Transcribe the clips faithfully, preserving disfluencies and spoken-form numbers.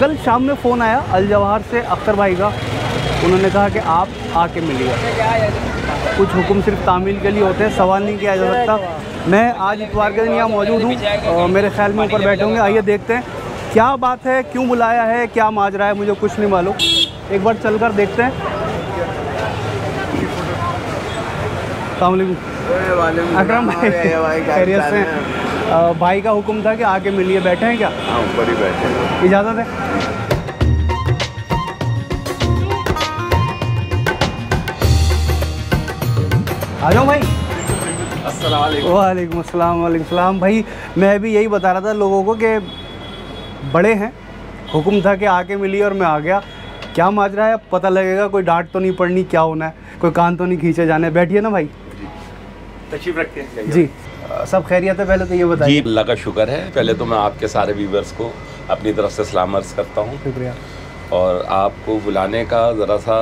कल शाम में फ़ोन आया अल जवाहर से अख्तर भाई का, उन्होंने कहा कि आप आके मिलिए। कुछ हुक्म सिर्फ तामील के लिए होते हैं, सवाल नहीं किया जा सकता। मैं आज इतवार के दिन यहाँ मौजूद हूँ और मेरे ख्याल में ऊपर बैठे होंगे। आइए देखते हैं क्या बात है, क्यों बुलाया है, क्या माजरा है, मुझे कुछ नहीं मालूम। एक बार चल कर देखते हैं। अस्सलामुअलैकुम अकरम भाई, खैरियत से हैं? भाई का हुक्म था कि आके मिलिए। बैठे हैं क्या? हाँ, ऊपर ही बैठे हैं। इजाज़त है? आ जाओ भाई। अस्सलाम वालेकुम। वालेकुम अस्सलाम। वालेकुम सलाम। भाई मैं भी यही बता रहा था लोगों को कि बड़े हैं, हुक्म था कि आके मिलिए और मैं आ गया। क्या माजरा है पता लगेगा, कोई डांट तो नहीं पड़नी, क्या होना है, कोई कान तो नहीं खींचे जाने। बैठिए ना भाई। तशरीफ रखते हैं जी। सब खैरियत है? पहले तो ये बताइए। जी अल्लाह का शुक्र है। पहले तो मैं आपके सारे व्यूवर्स को अपनी तरफ से सलाम अर्ज़ करता हूँ। शुक्रिया। और आपको बुलाने का ज़रा सा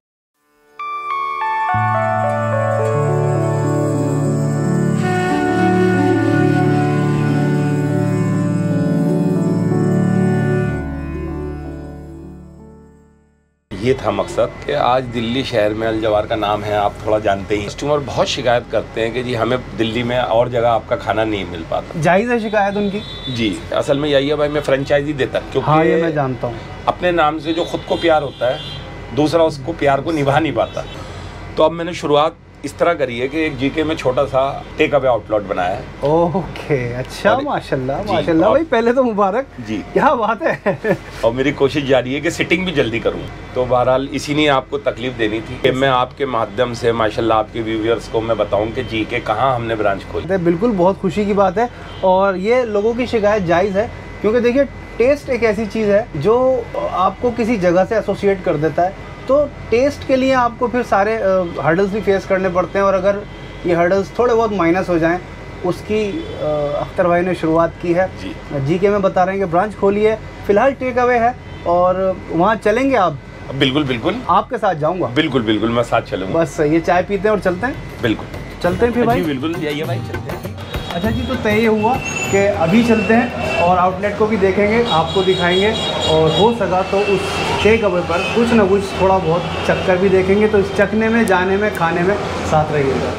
ये था मकसद कि आज दिल्ली शहर में अल जवाहर का नाम है, आप थोड़ा जानते ही। कस्टमर बहुत शिकायत करते हैं कि जी हमें दिल्ली में और जगह आपका खाना नहीं मिल पाता। जायज़ है शिकायत उनकी? जी असल में यही है भाई, मैं फ्रेंचाइजी देता क्योंकि हाँ ये मैं जानता हूँ। अपने नाम से जो खुद को प्यार होता है, दूसरा उसको प्यार को निभा नहीं पाता। तो अब मैंने शुरुआत इस तरह करी है कि एक जीके में छोटा सा टेक अवे आउटलेट बनाया है। ओके, अच्छा, माशाल्लाह जी, माशाल्लाह भाई, पहले तो मुबारक जी, क्या बात है। और मेरी कोशिश जारी है कि सिटिंग भी जल्दी करूं। तो बहरहाल इसी ने आपको तकलीफ देनी थी कि मैं आपके माध्यम से माशाल्लाह आपके व्यूअर्स को मैं बताऊं कि जीके कहाँ हमने ब्रांच खोली। बिल्कुल, बहुत खुशी की बात है और ये लोगों की शिकायत जायज़ है क्योंकि देखिए टेस्ट एक ऐसी चीज़ है जो आपको किसी जगह से एसोसिएट कर देता है। तो टेस्ट के लिए आपको फिर सारे हर्डल्स भी फेस करने पड़ते हैं और अगर ये हर्डल्स थोड़े बहुत माइनस हो जाएं, उसकी अख्तर भाई ने शुरुआत की है। जी, जी के में बता रहे हैं कि ब्रांच खोली है, फिलहाल टेक अवे है और वहाँ चलेंगे आप? बिल्कुल बिल्कुल, आपके साथ जाऊँगा। बिल्कुल बिल्कुल, मैं साथ चलूँगा। बस ये चाय पीते हैं और चलते हैं। बिल्कुल चलते हैं फिर भाई। बिल्कुल जाइए भाई, चलते हैं। अच्छा जी, तो तय हुआ कि अभी चलते हैं और आउटलेट को भी देखेंगे, आपको दिखाएंगे और हो सका तो उस टेक अवे पर कुछ ना कुछ थोड़ा बहुत चक्कर भी देखेंगे। तो इस चखने में, जाने में, खाने में साथ रहिएगा।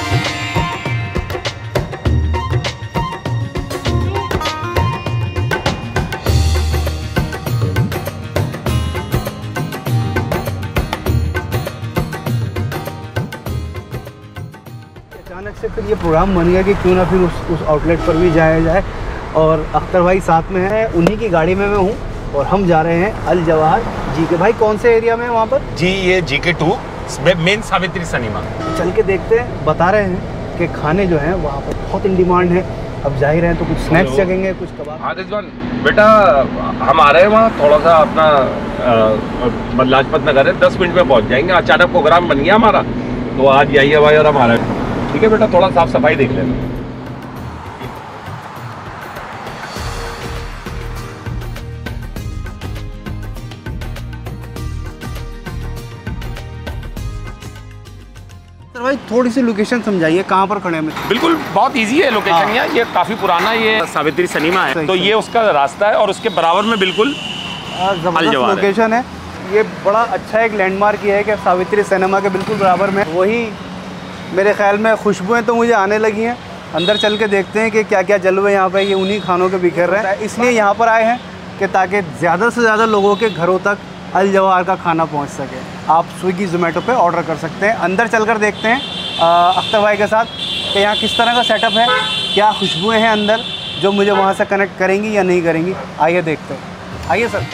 अचानक से फिर ये प्रोग्राम बन गया कि क्यों ना फिर उस उस आउटलेट पर भी जाया जाए और अख्तर भाई साथ में है, उन्हीं की गाड़ी में मैं हूँ और हम जा रहे हैं अल जवाहर। जी के भाई कौन से एरिया में है वहाँ पर? जी ये जी के टू मेन सावित्री सिनेमा। चल के देखते हैं। बता रहे हैं कि खाने जो हैं वहाँ पर बहुत इन डिमांड है। अब जा ही रहे हैं तो कुछ स्नैक्स चखेंगे, कुछ कबाब। हाँ रिजवान बेटा, हम आ रहे हैं वहाँ थोड़ा सा अपना लाजपत नगर है, दस मिनट में पहुँच जाएंगे। अचानक प्रोग्राम बन गया हमारा, तो आज यही है भाई और हम आ रहे हैं। ठीक है बेटा, थोड़ा साफ सफाई देख लेना। सर भाई थोड़ी सी लोकेशन समझाइए, कहाँ पर खड़े हैं? बिल्कुल, बहुत इजी है लोकेशन। हाँ। यहाँ ये काफ़ी पुराना ये सावित्री सिनेमा है, तो ये उसका रास्ता है और उसके बराबर में बिल्कुल जबरदस्त लोकेशन है। ये बड़ा अच्छा एक लैंडमार्क ये है कि सावित्री सिनेमा के बिल्कुल बराबर में। वही मेरे ख्याल में खुशबुएँ तो मुझे आने लगी हैं। अंदर चल के देखते हैं कि क्या क्या जलवे यहाँ पे ये उन्हीं खानों के बिखर रहे हैं। इसलिए यहाँ पर आए हैं कि ताकि ज़्यादा से ज़्यादा लोगों के घरों तक अल जवाहर का खाना पहुँच सके। आप स्विगी ज़ोमेटो पे ऑर्डर कर सकते हैं। अंदर चलकर देखते हैं अख्तर भाई के साथ कि यहाँ किस तरह का सेटअप है, क्या खुशबुएँ हैं अंदर जो मुझे वहाँ से कनेक्ट करेंगी या नहीं करेंगी। आइए देखते हैं। आइए सर।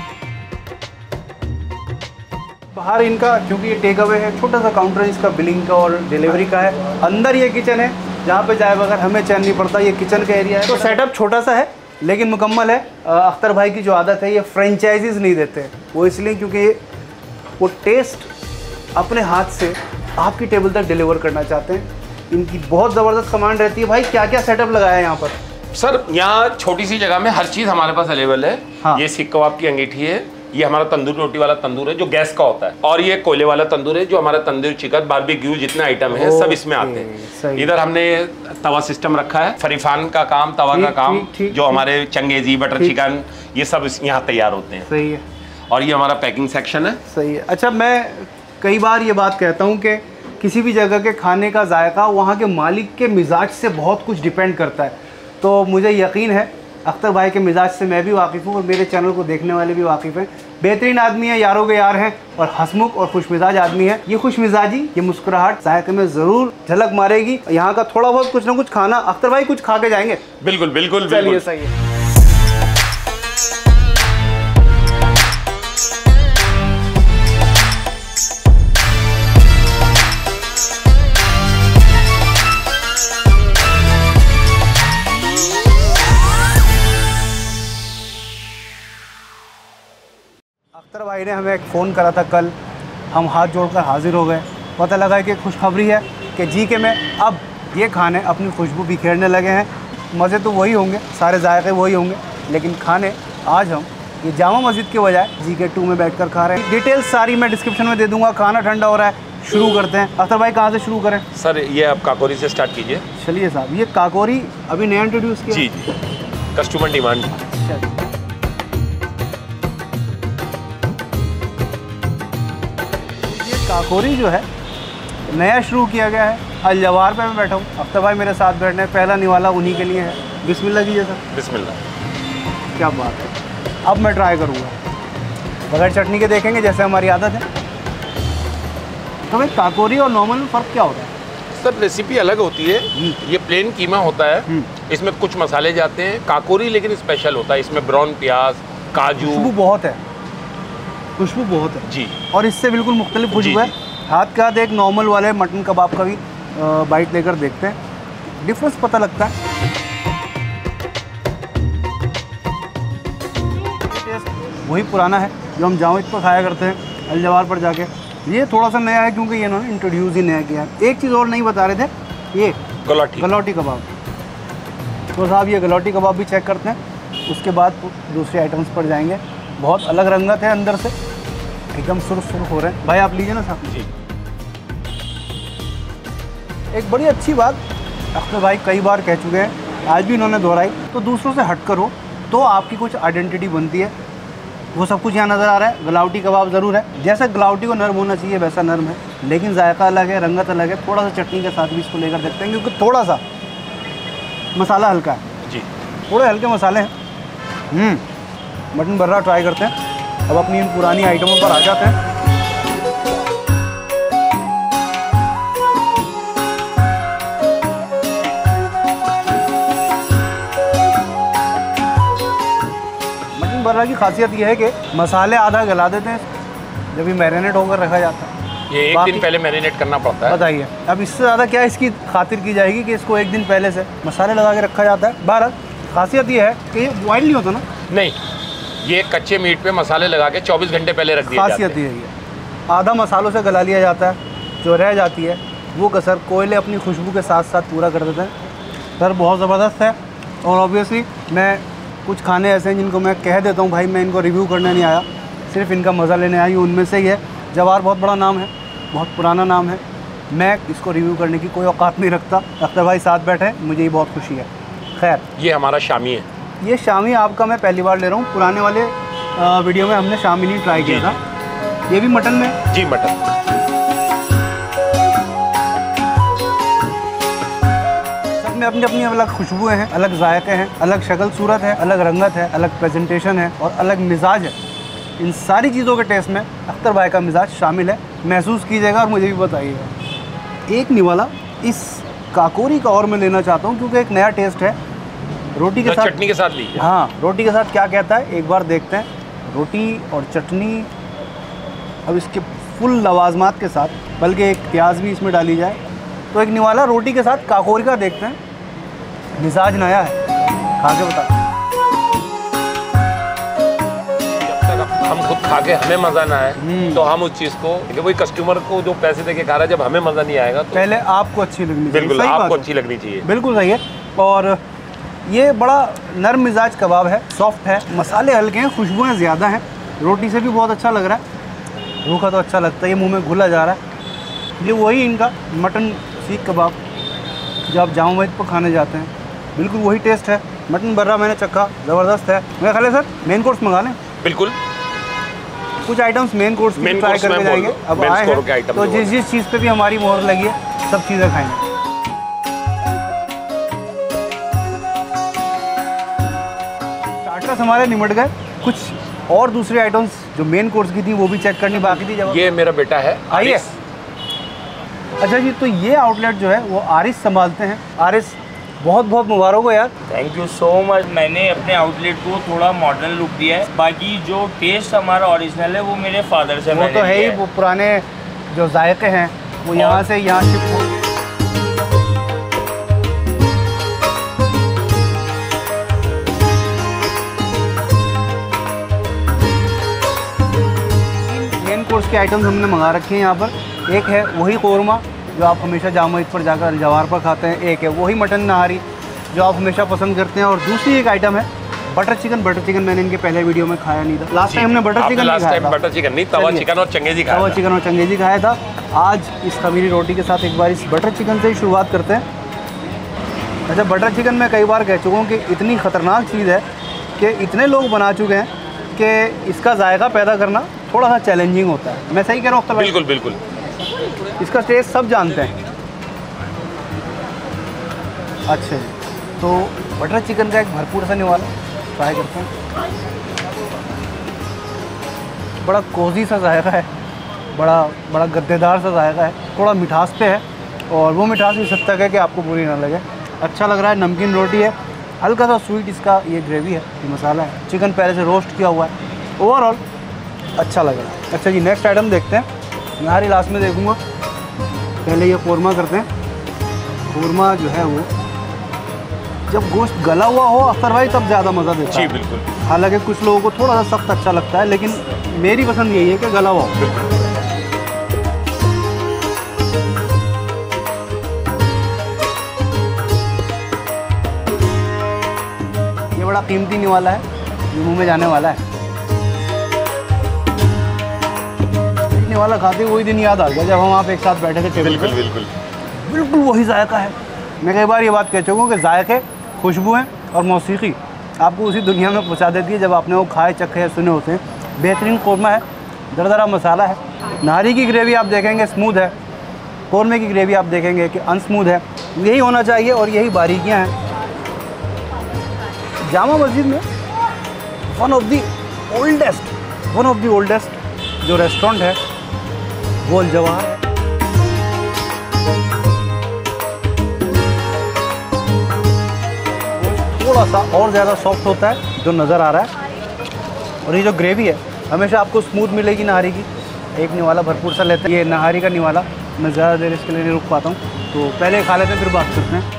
बाहर इनका, क्योंकि ये टेक अवे है, छोटा सा काउंटर इसका बिलिंग का और डिलीवरी का है। अंदर ये किचन है जहाँ पे जाए बगैर हमें चैन नहीं पड़ता। ये किचन का एरिया है। तो सेटअप छोटा सा है लेकिन मुकम्मल है। अख्तर भाई की जो आदत है, ये फ्रेंचाइजीज़ नहीं देते। वो इसलिए क्योंकि वो टेस्ट अपने हाथ से आपकी टेबल तक डिलीवर करना चाहते हैं। इनकी बहुत ज़बरदस्त कमांड रहती है। भाई क्या क्या सेटअप लगाया है यहाँ पर? सर यहाँ छोटी सी जगह में हर चीज़ हमारे पास अवेलेबल है। हाँ। ये सीख कबाब की अंगीठी है, ये हमारा तंदूर रोटी वाला तंदूर है जो गैस का होता है, और ये कोयले वाला तंदूर है जो हमारा तंदूर चिकन बारबेक्यू जितने आइटम है सब इसमें आते हैं। इधर हमने तवा सिस्टम रखा है, फरीफान का काम, तवा का काम, ठीक, ठीक, जो हमारे चंगेजी, बटर चिकन, ये सब यहाँ तैयार होते हैं। सही है। और ये हमारा पैकिंग सेक्शन है। सही है। अच्छा, मैं कई बार ये बात कहता हूँ कि किसी भी जगह के खाने का जायका वहाँ के मालिक के मिजाज से बहुत कुछ डिपेंड करता है। तो मुझे यकीन है अख्तर भाई के मिजाज से मैं भी वाकिफ़ हूँ और मेरे चैनल को देखने वाले भी वाकिफ़ हैं। बेहतरीन आदमी है, यारों के यार हैं और हंसमुख और खुश मिजाज आदमी है। ये खुश मिजाजी, ये मुस्कुराहट जायके में ज़रूर झलक मारेगी। यहाँ का थोड़ा बहुत कुछ ना कुछ खाना अख्तर भाई कुछ खा के जाएंगे। बिल्कुल बिल्कुल। चलिए, सही है। अख्तर भाई ने हमें एक फ़ोन करा था कल, हम हाथ जोड़कर हाजिर हो गए। पता लगा कि खुशखबरी है कि जी के में अब ये खाने अपनी खुशबू बिखेरने लगे हैं। मज़े तो वही होंगे, सारे जायके वही होंगे, लेकिन खाने आज हम ये जामा मस्जिद के बजाय जी के टू में बैठकर खा रहे हैं। डिटेल्स सारी मैं डिस्क्रिप्शन में दे दूँगा। खाना ठंडा हो रहा है, शुरू करते हैं। अख्तर भाई कहाँ से शुरू करें? सर ये आप काकोरी से स्टार्ट कीजिए। चलिए साहब, ये काकोरी अभी नया इंट्रोड्यूस किया? जी जी, कस्टमर डिमांड। काकोरी जो है नया शुरू किया गया है। अल जवाहर पे मैं बैठा हूँ, अख्तर भाई मेरे साथ बैठने, पहला निवाला उन्हीं के लिए है। बिस्मिल्लाह कीजिए सर। बिस्मिल्लाह। क्या बात है। अब मैं ट्राई करूँगा, बगैर चटनी के देखेंगे जैसे हमारी आदत है। तो भाई काकोरी और नॉर्मल में फ़र्क क्या होता है? सर रेसिपी अलग होती है। ये प्लेन कीमा होता है, इसमें कुछ मसाले जाते हैं। काकोरी लेकिन स्पेशल होता है, इसमें ब्राउन प्याज, काजू, खुशबू बहुत है, खुशबू बहुत है जी। और इससे बिल्कुल मुख्तलिफ खुशबू है। हाथ के हाथ एक नॉर्मल वाले मटन कबाब का भी बाइट लेकर देखते हैं, डिफरेंस पता लगता है। वही पुराना है जो हम जावेद पर खाया करते हैं, अल जवाहर पर जाके। ये थोड़ा सा नया है क्योंकि ये इन्होंने इंट्रोड्यूस ही नया किया है। एक चीज़ और नहीं बता रहे थे, ये गलौटी गलौटी कबाब। तो साहब ये गलौटी कबाब भी चेक करते हैं, उसके बाद दूसरे आइटम्स पर जाएंगे। बहुत अलग रंगत है, अंदर से एकदम सुर्ख सुर्ख हो रहे हैं। भाई आप लीजिए ना साहब जी। एक बड़ी अच्छी बात अख्तर भाई कई बार कह चुके हैं, आज भी इन्होंने दोहराई, तो दूसरों से हट कर हो तो आपकी कुछ आइडेंटिटी बनती है। वो सब कुछ यहाँ नज़र आ रहा है। गलावटी कबाब ज़रूर है, जैसा गलावटी को नरम होना चाहिए वैसा नरम है, लेकिन जायका अलग है, रंगत अलग है। थोड़ा सा चटनी के साथ भी इसको लेकर देखते हैं, क्योंकि थोड़ा सा मसाला हल्का है जी, थोड़े हल्के मसाले हैं। मटन बर्रा ट्राई करते हैं। अब अपनी इन पुरानी आइटमों पर आ जाते हैं। मटन बर्रा की खासियत यह है कि मसाले आधा गला देते हैं जब ये मैरिनेट होकर रखा जाता है। ये एक दिन पहले मैरिनेट करना पड़ता है। बताइए अब इससे ज़्यादा क्या इसकी खातिर की जाएगी कि इसको एक दिन पहले से मसाले लगा के रखा जाता है। बहरहाल खासियत ये है कि ये बॉइल नहीं होता ना। नहीं, ये कच्चे मीट पे मसाले लगा के चौबीस घंटे पहले रख दिया जाता है। खासियत ये है, आधा मसालों से गला लिया जाता है, जो रह जाती है वो कसर कोयले अपनी खुशबू के साथ साथ पूरा कर देते हैं। सर बहुत ज़बरदस्त है। और ऑब्वियसली मैं कुछ खाने ऐसे हैं जिनको मैं कह देता हूँ भाई मैं इनको रिव्यू करने नहीं आया, सिर्फ इनका मज़ा लेने आई हूँ। उनमें से ही है जवाहर, बहुत बड़ा नाम है, बहुत पुराना नाम है। मैं इसको रिव्यू करने की कोई औकात नहीं रखता। अख्तर भाई साथ बैठे हैं, मुझे ये बहुत खुशी है। खैर, ये हमारा शामी है। ये शामी आपका मैं पहली बार ले रहा हूँ। पुराने वाले आ, वीडियो में हमने शामी नहीं ट्राई किया था। ये भी मटन में? जी मटन। सब में अपनी अपनी अलग खुशबुएं हैं, अलग जायके हैं, अलग शक्ल सूरत है, अलग रंगत है, अलग प्रेजेंटेशन है और अलग मिजाज है। इन सारी चीज़ों के टेस्ट में अख्तर भाई का मिजाज शामिल है। महसूस कीजिएगा और मुझे भी बताइएगा। एक निवाला इस काकोरी का और मैं लेना चाहता हूँ क्योंकि एक नया टेस्ट है। रोटी के साथ, चटनी के साथ लीजिए। हाँ, रोटी के साथ क्या कहता है एक बार देखते हैं। रोटी और चटनी, अब इसके फुल लवाजमात के साथ, बल्कि एक प्याज भी इसमें डाली जाए तो एक निवाला रोटी के साथ काकोरी का देखते हैं। मिजाज नया है, खा के बता। हम खुद खा के हमें मजा ना आए तो हम उस चीज को, वही कस्टमर को जो पैसे देके खा रहा है, जब हमें मजा नहीं आएगा तो पहले आपको अच्छी लगनी चाहिए। बिल्कुल आपको अच्छी लगनी चाहिए। बिल्कुल सही है। और ये बड़ा नरम मिजाज कबाब है, सॉफ्ट है, मसाले हल्के हैं, खुशबुएं ज़्यादा हैं। रोटी से भी बहुत अच्छा लग रहा है, रूखा तो अच्छा लगता है, ये मुंह में घुला जा रहा है। ये वही इनका मटन सीख कबाब जो आप जामा मस्जिद पर खाने जाते हैं, बिल्कुल वही टेस्ट है। मटन बर्रा मैंने चखा, ज़बरदस्त है। मैं ख्याल है सर मेन कोर्स मंगा लें। बिल्कुल, कुछ items main course main try course करके जाएंगे। अब आए हैं तो जिस जिस चीज़ पे भी हमारी मोहर लगी है सब चीज़ें खाएंगे। स्टार्टर्स हमारे निमट गए, कुछ और दूसरे आइटम्स जो मेन कोर्स की थी वो भी चेक करनी बाकी थी। जब ये मेरा बेटा है आइए। अच्छा जी, तो ये आउटलेट जो है वो आरिस संभालते हैं। आरिस, बहुत बहुत मुबारक हो यार। Thank you so much. मैंने अपने आउटलेट को थोड़ा मॉडर्न लुक दिया है। बाकी जो टेस्ट हमारा ओरिजिनल है वो मेरे फादर से वो तो है ही, वो पुराने जो जायके हैं वो यहाँ से यहाँ शिफ्ट हो। मेन कोर्स के आइटम्स हमने मंगा रखे हैं यहाँ पर। एक है वही कौरमा जो आप हमेशा जामा मस्जिद पर जाकर अल-जवाहर पर खाते हैं, एक है वही मटन नहारी जो आप हमेशा पसंद करते हैं, और दूसरी एक आइटम है बटर चिकन। बटर चिकन मैंने इनके पहले वीडियो में खाया नहीं था। लास्ट टाइम हमने butter chicken last time butter chicken नहीं, तवा चिकन और चंगेजी खाया तवा चिकन और चंगेजी खाया था। आज इस खमीरी रोटी के साथ एक बार इस बटर चिकन से ही शुरुआत करते हैं। अच्छा, बटर चिकन मैं कई बार कह चुका हूँ कि इतनी ख़तरनाक चीज़ है कि इतने लोग बना चुके हैं कि इसका जायका पैदा करना थोड़ा सा चैलेंजिंग होता है। मैं सही कह रहा हूँ? बिल्कुल बिल्कुल। इसका टेस्ट सब जानते हैं। अच्छा, तो बटर चिकन का एक भरपूर सा निवाला ट्राई करते हैं। बड़ा कोजी सा जायका है, बड़ा बड़ा गद्देदार सा जायका है, थोड़ा मिठास पे है, और वो मिठास इस हद तक है कि आपको बुरी ना लगे। अच्छा लग रहा है। नमकीन रोटी है, हल्का सा स्वीट इसका ये ग्रेवी है, ये मसाला है। चिकन पहले से रोस्ट किया हुआ है। ओवरऑल अच्छा लग रहा है। अच्छा जी, नेक्स्ट आइटम देखते हैं। नहारी लास्ट में देखूँगा, पहले ये कौरमा करते हैं। कौरमा जो है वो जब गोश्त गला हुआ हो अख्तर भाई तब ज़्यादा मज़ा देता है। जी बिल्कुल। हालांकि कुछ लोगों को थोड़ा सा सख्त अच्छा लगता है, लेकिन मेरी पसंद यही है कि गला हुआ हो। ये बड़ा कीमती निवाला है, ये मुंह में जाने वाला है। निवाला खाते वही दिन याद आ गया जब हम आप एक साथ बैठे थे टेबल पे। बिल्कुल बिल्कुल वही जायका है। मैं कई बार ये बात कह चुका हूँ कि जायके, खुशबुएँ और मौसीकी आपको उसी दुनिया में पहुँचा देती है जब आपने वो खाए, चखे या सुने होते हैं। बेहतरीन कौरमा है, दरदरा मसाला है। नारी की ग्रेवी आप देखेंगे स्मूथ है, कौरमे की ग्रेवी आप देखेंगे कि अनस्मूथ है। यही होना चाहिए और यही बारीकियाँ हैं। जामा मस्जिद में one of the oldest one of the oldest जो रेस्टोरेंट है वो अल-जवाहर है। थोड़ा सा और ज़्यादा सॉफ्ट होता है जो नज़र आ रहा है, और ये जो ग्रेवी है हमेशा आपको स्मूथ मिलेगी नहारी की। एक निवाला भरपूर सा लेते हैं। ये नहारी का निवाला मैं ज़्यादा देर इसके लिए नहीं रुक पाता हूँ, तो पहले खा लेते हैं फिर बात करते हैं।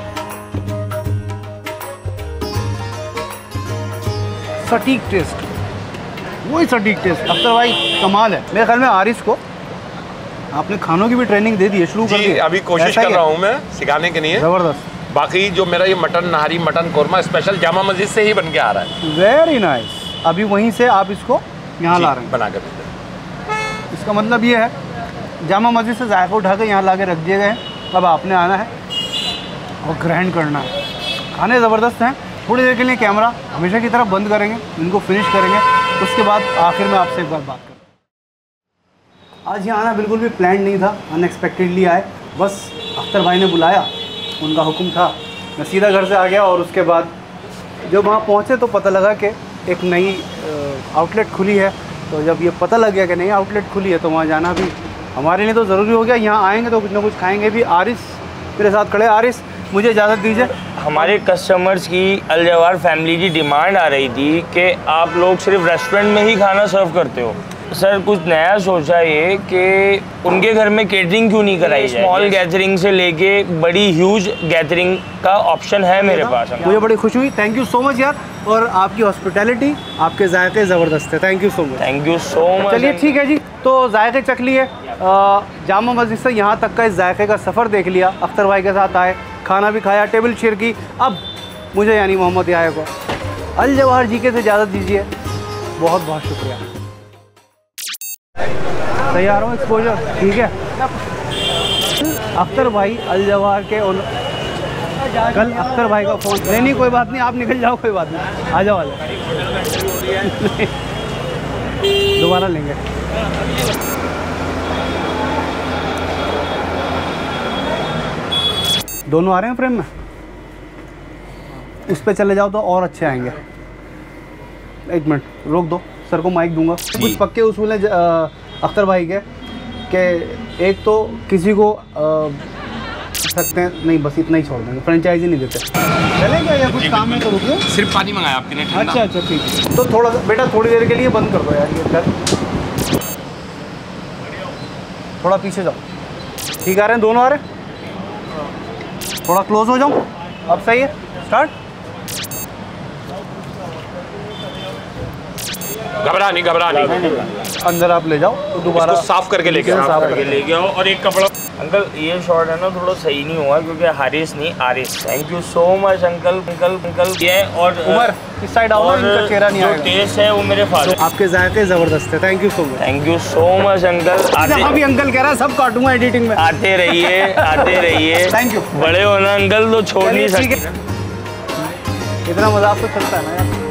सटीक टेस्ट, वही सटीक टेस्ट। अख्तर भाई कमाल है। मेरे ख्याल में आरिस को आपने खानों की भी ट्रेनिंग दे दी है, शुरू कर दी। अभी कोशिश कर रहा हूँ मैं सिखाने के लिए। ज़बरदस्त। बाकी जो मेरा ये मटन नहारी, मटन कौरमा स्पेशल जामा मस्जिद से ही बन के आ रहा है। Very nice. अभी वहीं से आप इसको यहाँ ला रहे हैं बना कर। इसका मतलब ये है जामा मस्जिद से जायका उठा के यहाँ ला के रख दिए गए हैं। अब आपने आना है और ग्रहण करना है। खाने ज़बरदस्त हैं। थोड़ी देर के लिए कैमरा हमेशा की तरफ बंद करेंगे, इनको फिनिश करेंगे, उसके बाद आखिर में आपसे एक बार बात करें। आज यहाँ आना बिल्कुल भी प्लान नहीं था, अनएक्सपेक्टेडली आए। बस अख्तर भाई ने बुलाया, उनका हुक्म था, मैं सीधा घर से आ गया। और उसके बाद जब वहाँ पहुँचे तो पता लगा कि एक नई आउटलेट खुली है। तो जब ये पता लग गया कि नई आउटलेट खुली है तो वहाँ जाना भी हमारे लिए तो ज़रूरी हो गया। यहाँ आएंगे तो कुछ ना कुछ खाएंगे भी। आरिस मेरे साथ खड़े। आरिस, मुझे इजाज़त दीजिए। हमारे कस्टमर्स की अल-जवाहर फैमिली की डिमांड आ रही थी कि आप लोग सिर्फ रेस्टोरेंट में ही खाना सर्व करते हो। सर कुछ नया सोचा ये कि उनके घर में केटरिंग क्यों नहीं कराई जाए। स्मॉल गैदरिंग से लेके बड़ी ह्यूज गैदरिंग का ऑप्शन है मेरे पास। मुझे बड़ी खुशी हुई। थैंक यू सो मच यार। और आपकी हॉस्पिटैलिटी, आपके जायके ज़बरदस्त है। Thank you so much. Thank you so much. चलिए ठीक है जी, तो जायके चख लिए, जामा मस्जिद से यहाँ तक का इस जायके का सफ़र देख लिया। अख्तर भाई के साथ आए, खाना भी खाया, टेबल शेयर की। अब मुझे यानी मोहम्मद याया को अल-जवाहर जी के से इजाज़त दीजिए। बहुत बहुत शुक्रिया। तैयार हो एक्सपोजर? ठीक है। अख्तर भाई अल-जवाहर के कल अख्तर भाई का फ़ोन, नहीं नहीं कोई बात नहीं, आप निकल जाओ, कोई बात नहीं, आ जाओ आ जाओ, दोबारा लेंगे। दोनों आ रहे हैं फ्रेम में, उस पर चले जाओ तो और अच्छे आएंगे। एक मिनट रोक दो, सर को माइक दूंगा। कुछ पक्के उसूल हैं अख्तर भाई के, कि एक तो किसी को आ, सकते हैं नहीं, बस इतना ही छोड़ देंगे, फ्रेंचाइजी नहीं देते। चलेगा या कुछ काम है तो रुकिए। सिर्फ पानी मंगाया आपके लिए। अच्छा अच्छा ठीक है, तो थोड़ा बेटा थोड़ी देर के लिए बंद कर दो यार ये घर, थोड़ा पीछे जाओ। ठीक आ रहे हैं, दोनों आ रहे हैं, थोड़ा क्लोज हो जाओ। अब सही है, स्टार्ट। घबरा नहीं घबरा नहीं, अंदर आप ले जाओ तो दोबारा साफ करके लेके साफ करके ले गया और एक कपड़ा। अंकल ये शॉट है ना थोड़ा सही नहीं हुआ क्योंकि हारिस नहीं Aris. Thank you so much uncle. Uncle uncle ये और उमर इस साइड आओ, इनका चेहरा नहीं आएगा। टेस्ट है वो मेरे फादर। आपके जायके ज़बरदस्त है, thank you so much. Thank you so much uncle. आते भी अंकल कह रहा है, सब काटूंगा एडिटिंग में। आते रहिए आते रहिए। Thank you. बड़े होना अंकल तो छोड़ नहीं सकते। इतना मजाक तो चलता है ना यार।